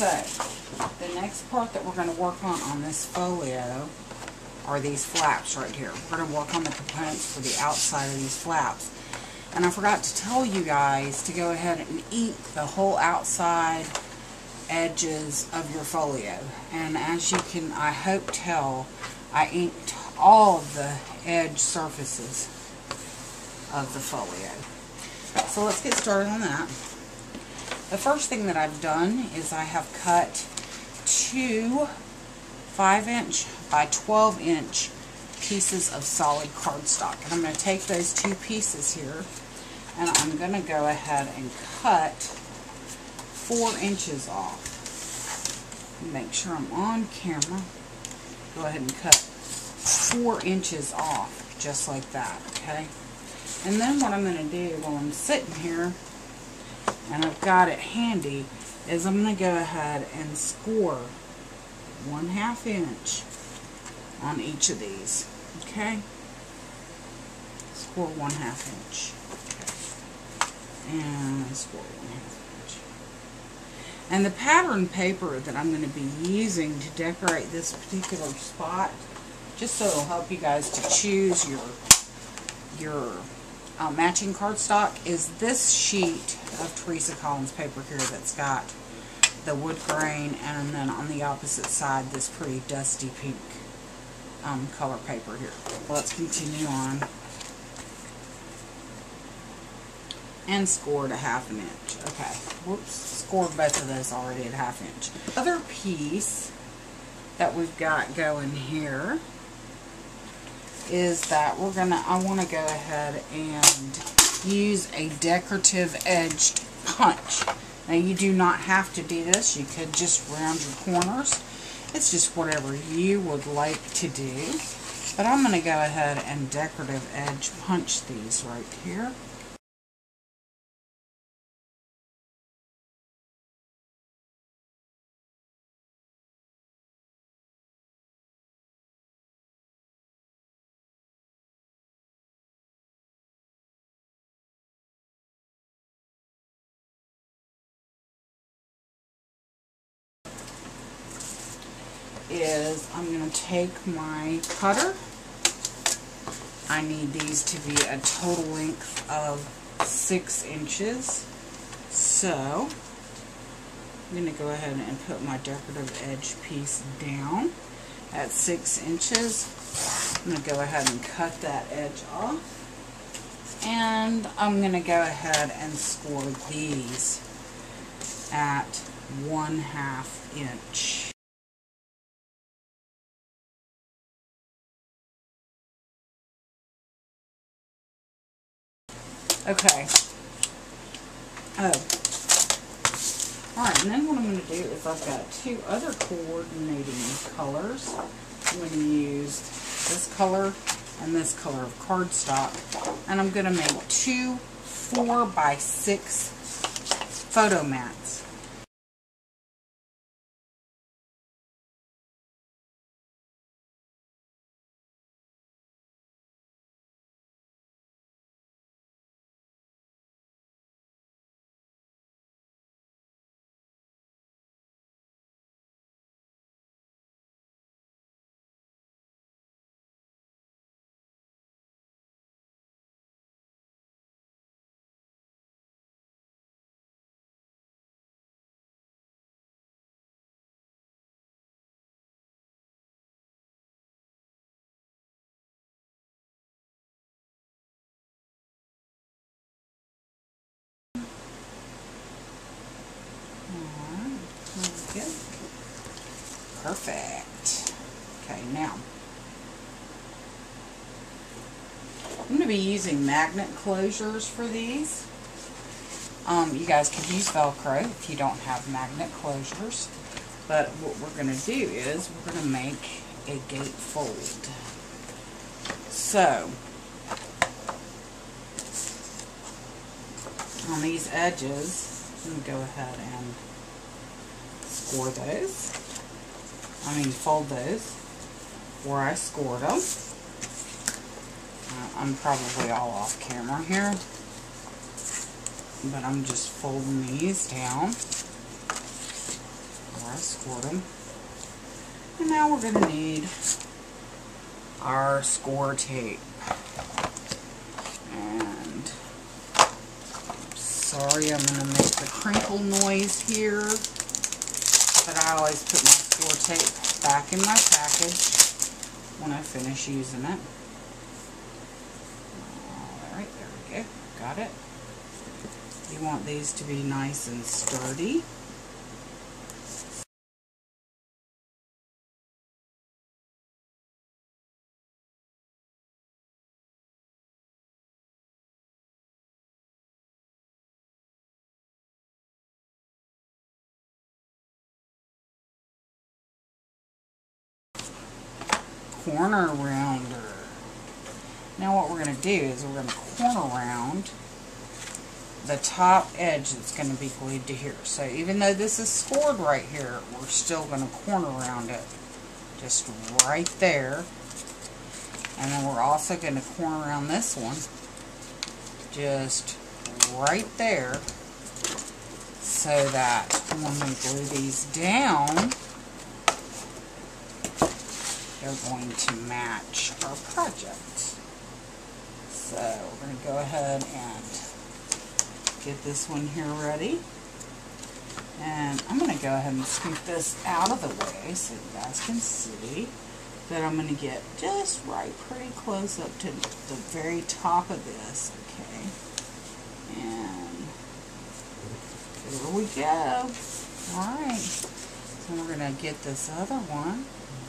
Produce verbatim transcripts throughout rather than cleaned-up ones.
So, the next part that we're going to work on on this folio are these flaps right here. We're going to work on the components for the outside of these flaps. And I forgot to tell you guys to go ahead and ink the whole outside edges of your folio. And as you can, I hope, tell, I inked all of the edge surfaces of the folio. So let's get started on that. The first thing that I've done is I have cut two five inch by twelve inch pieces of solid cardstock. And I'm going to take those two pieces here and I'm going to go ahead and cut four inches off. Make sure I'm on camera. Go ahead and cut four inches off, just like that, okay? And then what I'm going to do while I'm sitting here, and I've got it handy, is I'm going to go ahead and score one half inch on each of these, okay? Score one half inch. Okay. And score one half inch. And the pattern paper that I'm going to be using to decorate this particular spot, just so it'll help you guys to choose your your uh, matching cardstock, is this sheet of Teresa Collins paper here that's got the wood grain, and then on the opposite side this pretty dusty pink um, color paper here. Let's continue on. And scored a half an inch. Okay, whoops, scored both of those already at half inch. Other piece that we've got going here is that we're gonna, I want to go ahead and use a decorative edged punch. Now you do not have to do this, you could just round your corners. It's just whatever you would like to do. But I'm going to go ahead and decorative edge punch these right here. Is I'm going to take my cutter. I need these to be a total length of six inches. So I'm going to go ahead and put my decorative edge piece down at six inches. I'm going to go ahead and cut that edge off. And I'm going to go ahead and score these at one half inch. Okay. Oh. Alright, and then what I'm going to do is I've got two other coordinating colors. I'm going to use this color and this color of cardstock. And I'm going to make two four by six photo mats. Good. Perfect. Okay, now I'm going to be using magnet closures for these. Um, you guys could use Velcro if you don't have magnet closures. But what we're going to do is we're going to make a gatefold. So, on these edges, I'm going to go ahead and score those. I mean fold those where I scored them. Uh, I'm probably all off camera here, but I'm just folding these down I scored them. And now we're going to need our score tape. And sorry, I'm going to make the crinkle noise here, but I always put my score tape back in my package when I finish using it. Alright, there we go. Got it. You want these to be nice and sturdy. Corner rounder. Now what we're going to do is we're going to corner round the top edge that's going to be glued to here. So even though this is scored right here, we're still going to corner round it just right there. And then we're also going to corner around this one just right there, so that when we glue these down, they're going to match our project. So we're going to go ahead and get this one here ready. And I'm going to go ahead and scoop this out of the way so you guys can see that I'm going to get just right pretty close up to the very top of this. Okay. And here we go. Alright. So we're going to get this other one.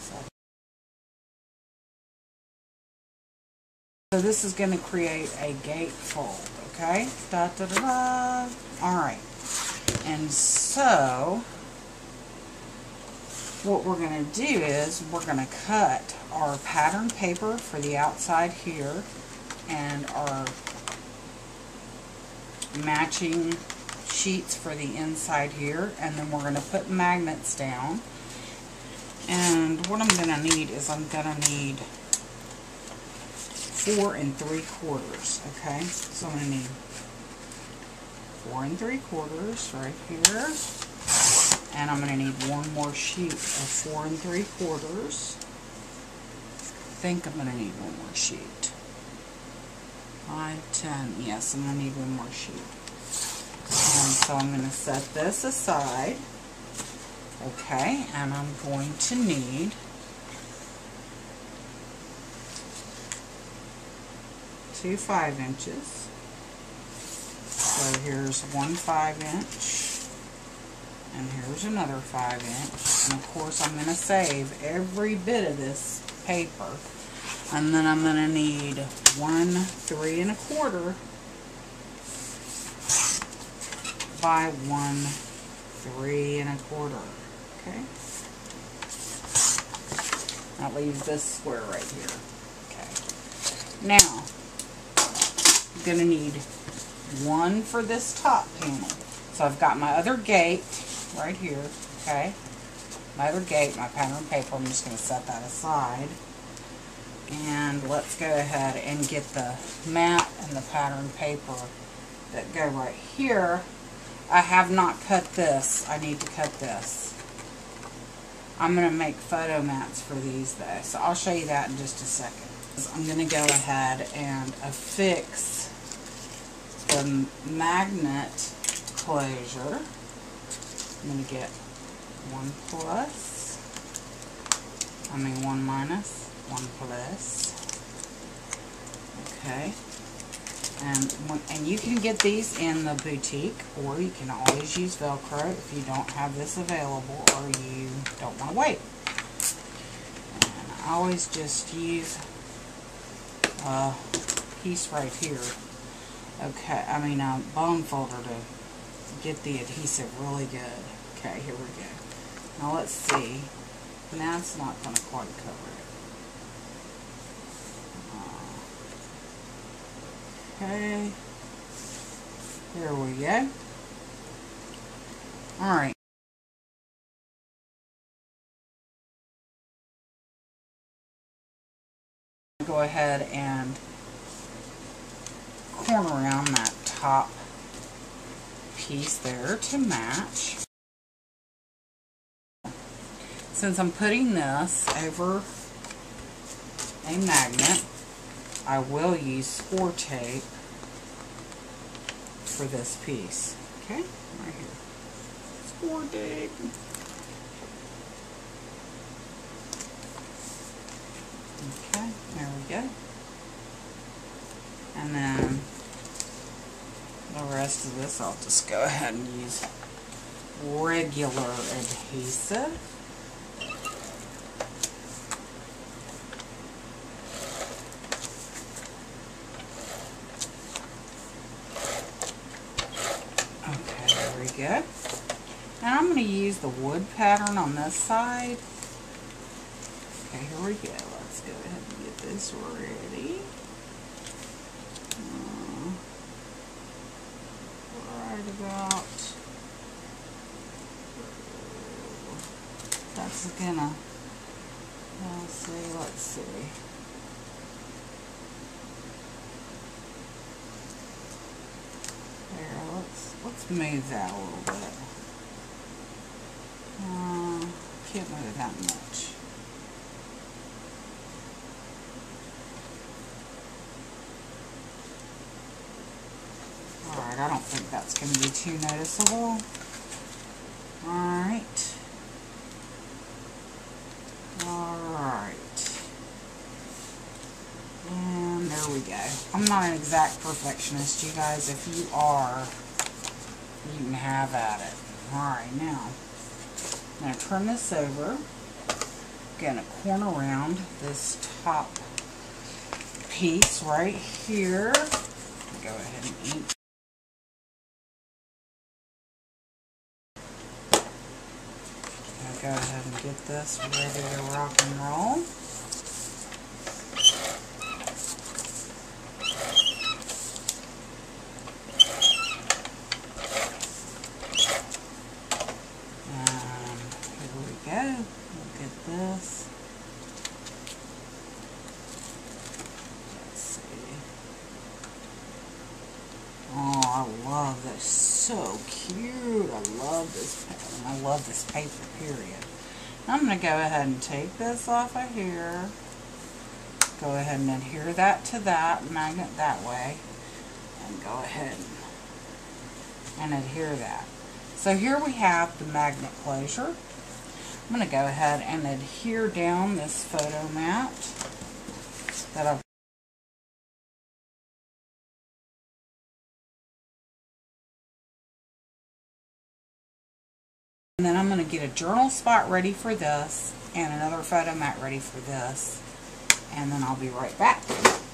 So this is going to create a gatefold, okay? Da da da da. Alright. And so, what we're going to do is, we're going to cut our pattern paper for the outside here, and our matching sheets for the inside here, and then we're going to put magnets down. And what I'm going to need is, I'm going to need four and three quarters, okay? So I'm going to need four and three quarters right here. And I'm going to need one more sheet of four and three quarters. I think I'm going to need one more sheet. Five, ten, yes, I'm going to need one more sheet. And so I'm going to set this aside. Okay, and I'm going to need two five inches. So here's one five inch, and here's another five inch. And of course I'm going to save every bit of this paper. And then I'm going to need one three and a quarter by one three and a quarter. Okay. That leaves this square right here. Okay. Now, I'm going to need one for this top panel. So I've got my other gate right here, okay? My other gate, my pattern paper, I'm just going to set that aside. And let's go ahead and get the mat and the pattern paper that go right here. I have not cut this. I need to cut this. I'm going to make photo mats for these though, so I'll show you that in just a second. I'm going to go ahead and affix the magnet closure. I'm going to get one plus, I mean one minus, one plus. Okay. And, when, and you can get these in the boutique, or you can always use Velcro if you don't have this available or you don't want to wait. And I always just use a piece right here. Okay, I mean a bone folder to get the adhesive really good. Okay, here we go. Now let's see. That's not going to quite cover it. Okay, there we go. Alright. Go ahead and corner around that top piece there to match. since I'm putting this over a magnet, I will use score tape for this piece. Okay, right here. Score tape. Okay, there we go. And then the rest of this I'll just go ahead and use regular adhesive. Okay, there we go. And I'm going to use the wood pattern on this side. Okay, here we go. Let's go ahead and get this ready. Uh, right about, that's gonna, let's see, let's see. There, let's, let's move that a little bit. Uh, can't move it that much. Alright, I don't think that's going to be too noticeable. Alright. Alright. And there we go. I'm not an exact perfectionist, you guys. If you are, you can have at it. Alright, now, I'm going to turn this over. Going to corner around this top piece right here. Go ahead and ink. Go ahead and get this ready to rock and roll. And here we go. Look at this. Let's see. Oh, I love this. So cute. I love this pattern. I love this paper, period. I'm going to go ahead and take this off of here. Go ahead and adhere that to that magnet that way. And go ahead and adhere that. So here we have the magnet closure. I'm going to go ahead and adhere down this photo mat that I've And then I'm going to get a journal spot ready for this and another photo mat ready for this. And then I'll be right back.